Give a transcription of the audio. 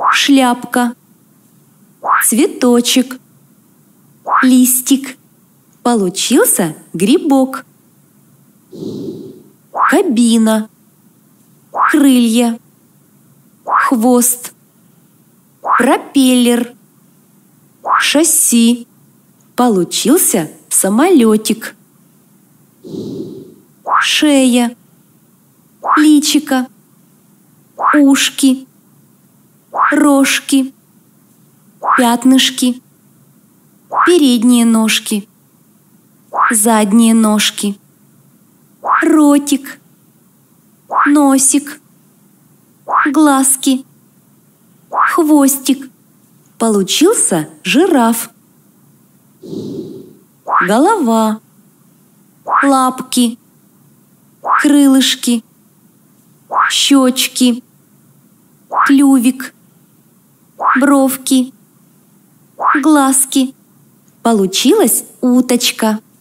шляпка, цветочек, листик. Получился грибок. Кабина, крылья, хвост, пропеллер, шасси. Получился самолетик. Шея, личико, ушки, рожки, пятнышки, передние ножки, задние ножки, ротик, носик, глазки, хвостик. Получился жираф. Голова, лапки, крылышки, щечки, клювик, бровки, глазки. Получилась уточка.